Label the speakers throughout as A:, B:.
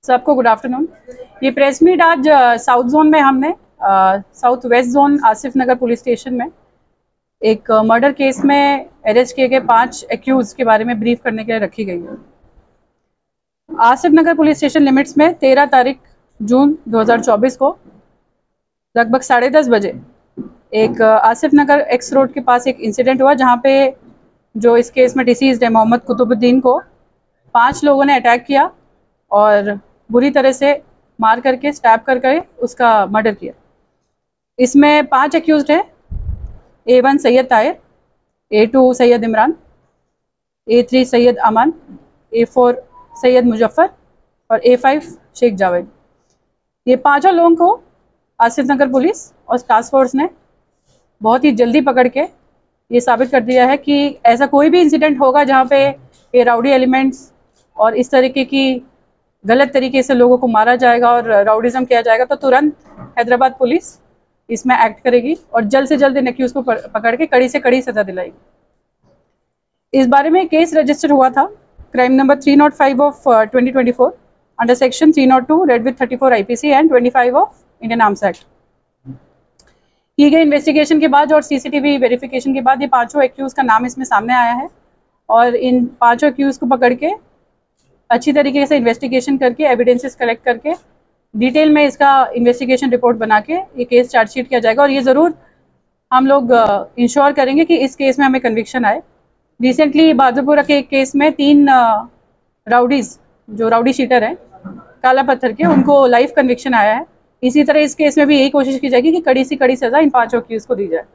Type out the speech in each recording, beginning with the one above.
A: सबको good afternoon. ये press meet आज साउथ जोन में हमने south west zone Asif Nagar police station में एक मर्डर केस में अरेस्ट किए गए 5 एक्यूज के बारे में ब्रीफ करने के लिए रखी गई है। Asif Nagar police station limits में 13 तारीख जून 2024 को लगभग 10:30 बजे एक आसिफ नगर एक्स रोड के पास एक इंसिडेंट हुआ, जहाँ पे जो इस केस में डिसीज्ड है मोहम्मद कुतुबुद्दीन को 5 लोगों ने अटैक किया और बुरी तरह से मार करके स्टैब करके उसका मर्डर किया। इसमें 5 एक्यूज्ड हैं। A1 Syed Tahir, A2 Syed Imran, A3 Syed अमान, A4 सैयद मुजफ्फर और A5 शेख जावेद। ये 5 लोगों को आसिफ नगर पुलिस और टास्क फोर्स ने बहुत ही जल्दी पकड़ के ये साबित कर दिया है कि ऐसा कोई भी इंसिडेंट होगा जहाँ पे ये राउडी एलिमेंट्स और इस तरीके की गलत तरीके से लोगों को मारा जाएगा और राउडिज्म किया जाएगा, तो तुरंत हैदराबाद पुलिस इसमें एक्ट करेगी और जल्द से जल्द इन एक्यूज को पकड़ के कड़ी से कड़ी सजा दिलाएगी। इस बारे में केस रजिस्टर हुआ था crime number 305 of 2024 under section 302 read with 34 IPC and 25 of Indian arms act. की गई इन्वेस्टिगेशन के बाद और CCTV वेरिफिकेशन के बाद ये 5 एक्यूज का नाम इसमें सामने आया है और इन 5 एक्यूज को पकड़ के अच्छी तरीके से इन्वेस्टिगेशन करके एविडेंसेस कलेक्ट करके डिटेल में इसका इन्वेस्टिगेशन रिपोर्ट बना के ये केस चार्जशीट किया जाएगा और ये ज़रूर हम लोग इंश्योर करेंगे कि इस केस में हमें कन्विक्शन आए। रिसेंटली बहादुरपुरा के एक केस में 3 राउडीज जो राउडी शीटर हैं काला पत्थर के, उनको लाइफ कन्विक्शन आया है। इसी तरह इस केस में भी यही कोशिश की जाएगी कि कड़ी से कड़ी सज़ा इन 5 एक्यूज को दी जाए।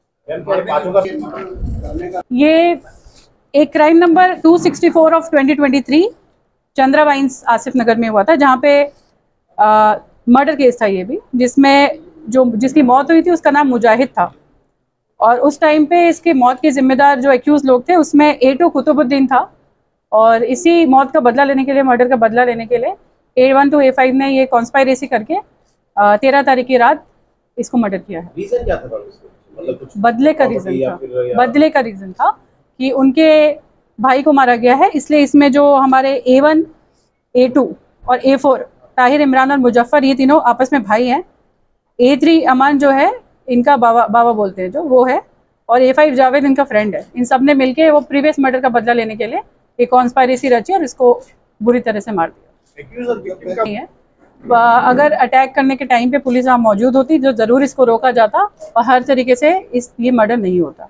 A: ये एक crime number 264 of 2023 Chandra wines Asif Nagar में हुआ था, जहाँ पे मर्डर केस था ये भी, जिसमें जिसकी मौत हुई थी उसका नाम मुजाहिद था और उस टाइम पे इसके मौत के जिम्मेदार जो एक्यूज लोग थे उसमें A2 कुतुबुद्दीन था और इसी मौत का बदला लेने के लिए, मर्डर का बदला लेने के लिए A1 to A5 ने ये कॉन्स्पायरेसी करके 13 तारीख की रात इसको मर्डर किया है।
B: रीजन क्या था? मतलब कुछ
A: बदले का रीजन था कि उनके भाई को मारा गया है, इसलिए इसमें जो हमारे A1, A2 और A4 ताहिर, इमरान और मुजफ्फर, ये तीनों आपस में भाई हैं। A3 अमान जो है इनका बाबा बोलते हैं जो वो है, और A5 जावेद इनका फ्रेंड है। इन सब ने मिलके वो प्रीवियस मर्डर का बदला लेने के लिए एक कॉन्स्पायरेसी रची और इसको बुरी तरह से मार दिया। अगर अटैक करने के टाइम पे पुलिस वहाँ मौजूद होती जो ज़रूर इसको रोका जाता और हर तरीके से ये मर्डर नहीं होता।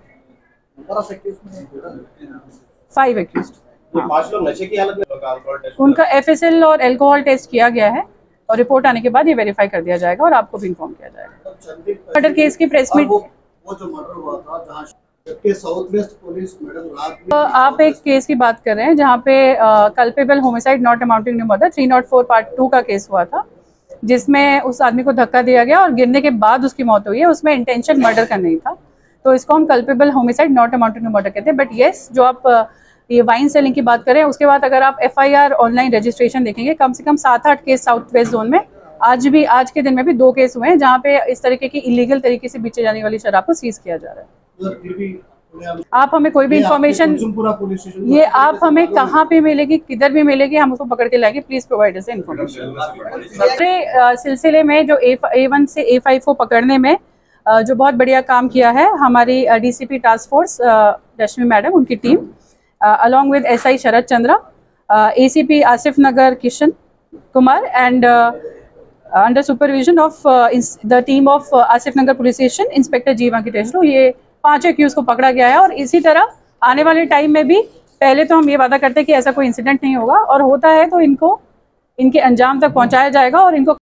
A: 5 एक्यूज्ड।
B: 5 लोग नशे की हालत में,
A: उनका FSL और अल्कोहल टेस्ट किया गया है और रिपोर्ट आने के बाद ये वेरीफाई कर दिया जाएगा और आपको भी इन्फॉर्म किया जाएगा। मर्डर केस की प्रेस मीट,
C: वो जो मर्डर हुआ था जहां के साउथ वेस्ट पुलिस मैडम रात में,
A: आप एक केस की बात कर रहे हैं जहाँ पे culpable homicide not amounting to murder 304 part 2 का केस हुआ था, जिसमें उस आदमी को धक्का दिया गया और गिरने के बाद उसकी मौत हुई है। उसमें इंटेंशन मर्डर का नहीं था, तो इसको हम culpable homicide not amounting to murder कहते हैं। बट येस, जो आप ये वाइन सेलिंग की बात करें, उसके बाद अगर आप FIR ऑनलाइन रजिस्ट्रेशन देखेंगे, कम से कम 7-8 केस साउथ वेस्ट जोन में आज के दिन में भी 2 केस हुए हैं जहाँ पे इस तरीके की इलीगल तरीके से बेचे जाने वाली शराब को सीज किया जा रहा है। आप हमें कोई भी इंफॉर्मेशन, ये आप हमें कहाँ पे मिलेगी, किधर भी मिलेगी, हम उसको पकड़ के लाएंगे। Please provide us information. सिलसिले में जो A1 से A5 को पकड़ने में जो बहुत बढ़िया काम किया है हमारी DCP task force Rashmi madam, उनकी team, along with SI Sharad Chandra, ACP Asif Nagar Kishan Kumar and under supervision of the team of Asif Nagar police station inspector Jeeva की टेस्टो, ये 5 एक्यूज को पकड़ा गया है। और इसी तरह आने वाले टाइम में भी, पहले तो हम ये वादा करते हैं कि ऐसा कोई इंसिडेंट नहीं होगा और होता है तो इनको इनके अंजाम तक पहुंचाया जाएगा और इनको